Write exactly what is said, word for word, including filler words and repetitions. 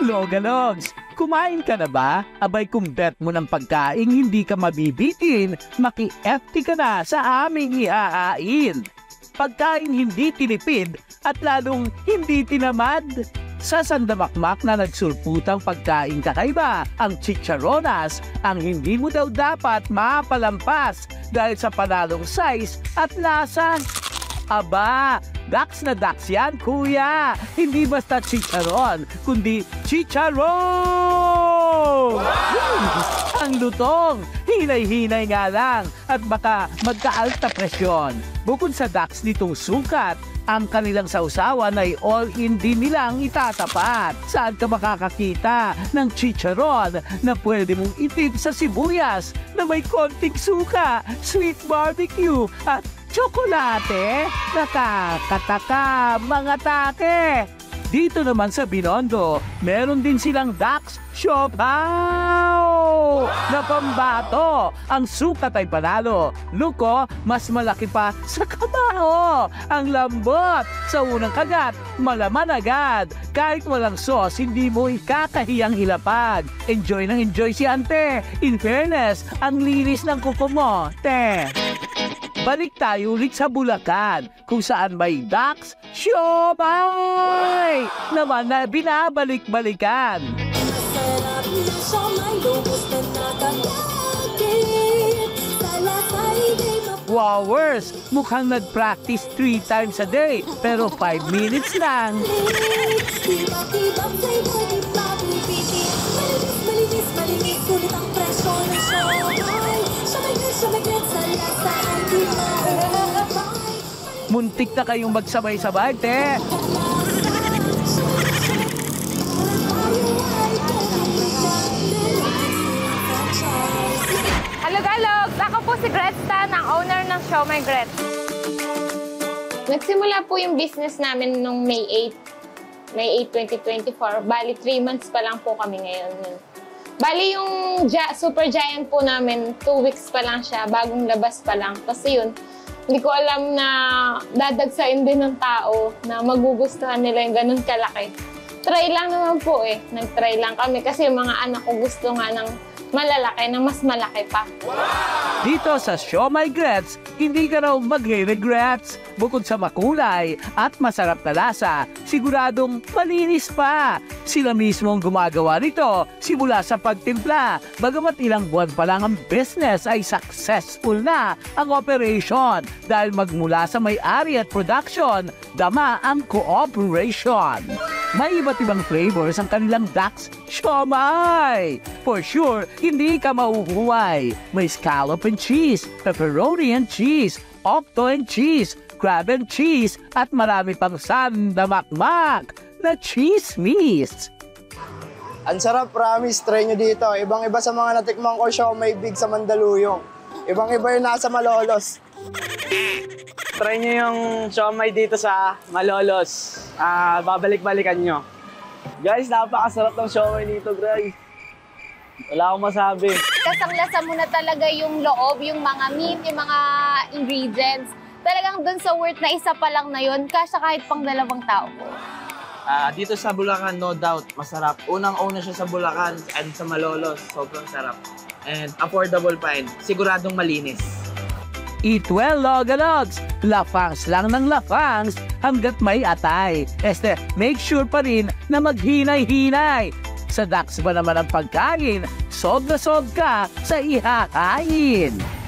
Logalogs, kumain ka na ba? Abay kung bet mo ng pagkain hindi ka mabibitin, maki-F T ka na sa aming ihahain. Pagkain hindi tinipid at lalong hindi tinamad. Sa sandamakmak na nagsulputang pagkain kakaiba, ang chicharonas, ang hindi mo daw dapat mapalampas dahil sa panalong size at lasa. Aba, Dax na Dax yan, kuya. Hindi basta chicharon, kundi chicharon! Wow! Ang lutong, hinay-hinay nga lang at baka magka-alta presyon. Bukod sa Dax nitong sukat, ang kanilang sausawan ay all-in din nilang itatapat. Saan ka makakakita ng chicharon na pwede mong itip sa sibuyas na may konting suka, sweet barbecue at tsokolate? Nakakataka, mga take! Dito naman sa Binondo, meron din silang Dax Siopaw na pambato. Ang sukat ay panalo. Luko, mas malaki pa sa kabaho. Ang lambot, sa unang kagat, malaman agad. Kahit walang sauce, hindi mo ikakahiyang ilapag. Enjoy ng enjoy si ante. In fairness, ang linis ng kuko mo, te. Balik tayo ulit sa Bulacan, kung saan may Dax Siomay naman na binabalik-balikan. Masarap na siomay, lubos na nakakakit. Sa lasa'y di mapapagod. Wowers, mukhang nag-practice three times a day, pero five minutes lang. Tibak-tibak sa'y body papipitin. Malinis, malinis, malinis, sulit ang presyo ng siomay. Siomay-gret, siomay-gret, sa lasa ay di maubay. Muntik na kayong magsabay-sabay, te. Hello, Galogs! Ako po si Gretsta, ang owner ng Siomay Gret. Nagsimula po yung business namin nung May eighth. May eighth, twenty twenty-four. Bali, three months pa lang po kami ngayon. Bali, yung Gi- Super Giant po namin, two weeks pa lang siya, bagong labas pa lang. Kasi yun, hindi ko alam na dadagsain din ng tao na magugustuhan nila yung ganun kalaki. Try lang naman po eh. Nag-try lang kami kasi yung mga anak ko gusto nga ng malalaki, ng mas malaki pa. Dito sa Siomay Grets, hindi ka raw magre-regrets. Bukod sa makulay at masarap na lasa, siguradong malinis pa. Sila mismo ang gumagawa nito simula sa pagtimpla. Bagamat ilang buwan pa lang ang business ay successful na ang operation dahil magmula sa may-ari at production, dama ang cooperation. May iba't ibang flavors ang kanilang Dax Siomay. For sure, hindi ka mauhuway. May scallop and cheese, pepperoni and cheese, octo and cheese, crab and cheese, at marami pang sandamakmak na chismis. Ang sarap, promise, try nyo dito. Ibang-iba sa mga natikmang ko siomay big sa Mandaluyong. Ibang-iba yung nasa Malolos. Try nyo yung siomay dito sa Malolos. Ah, babalik-balikan nyo. Guys, napakasarap ng siomay dito, guys. Wala akong masabi. Kasang-lasa mo na talaga yung loob, yung mga meat, yung mga ingredients. Talagang dun sa worth na isa pa lang na yun, kasya kahit pang dalawang tao po. Ah, dito sa Bulacan, no doubt, masarap. Unang-una siya sa Bulacan and sa Malolos. Sobrang sarap. And affordable pa and siguradong malinis. Eat well, Logalogs! Lafangs lang ng lafangs hanggat may atay. Este, make sure pa rin na maghinay-hinay. Sa Dax ba naman ang pagkain, sob na sob ka sa ihahain.